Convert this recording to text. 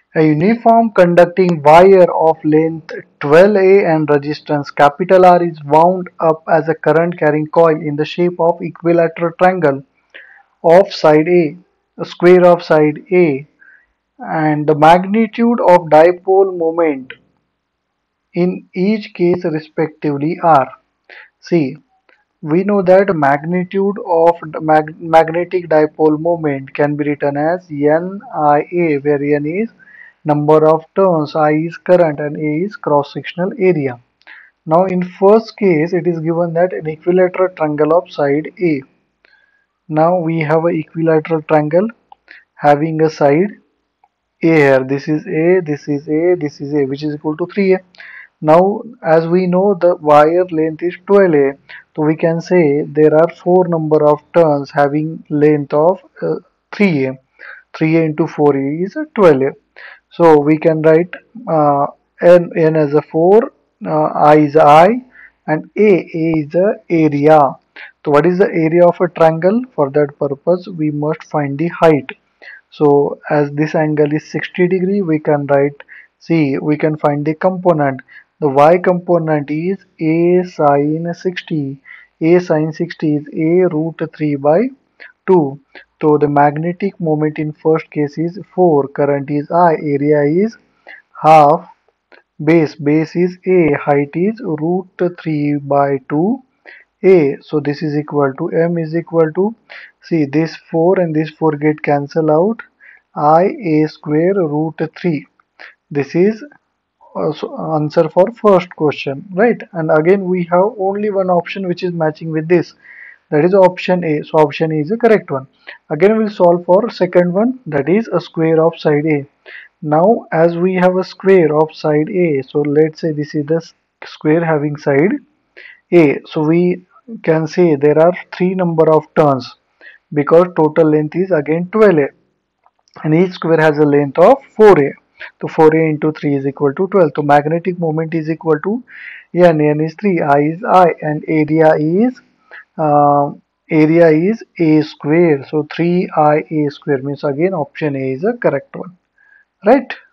A uniform conducting wire of length 12A and resistance capital R is wound up as a current carrying coil in the shape of equilateral triangle of side A square of side A, and the magnitude of dipole moment in each case respectively are. See, we know that magnitude of the magnetic dipole moment can be written as NIA, where N is number of turns, I is current, and A is cross-sectional area. Now, in first case, it is given that an equilateral triangle of side A. Now, we have an equilateral triangle having a side A here. This is A, this is A, this is A, which is equal to 3A. Now, as we know, the wire length is 12A, so we can say there are four number of turns having length of 3A. 3A into 4A is 12A. So we can write n as a 4, I is I, and A is the area. So what is the area of a triangle? For that purpose, we must find the height. So as this angle is 60 degree, we can write, see, we can find the component. The y component is a sine 60. A sine 60 is a root 3 by 2. So the magnetic moment in first case is 4, current is I, area is half, base is a, height is root 3 by 2 a. So this is equal to m is equal to, see, this 4 and this 4 get cancel out, I a square root 3. This is also answer for first question, right? And again we have only one option which is matching with this, that is option A. So option A is the correct one. Again we'll solve for second one, that is a square of side A. Now as we have a square of side A, so let's say this is the square having side A. So we can say there are three number of turns because total length is again 12A, and each square has a length of 4A. So 4A into 3 is equal to 12. So magnetic moment is equal to N. N is 3, I is I, and uh, area is A square. So 3IA square means again option A is a correct one, right?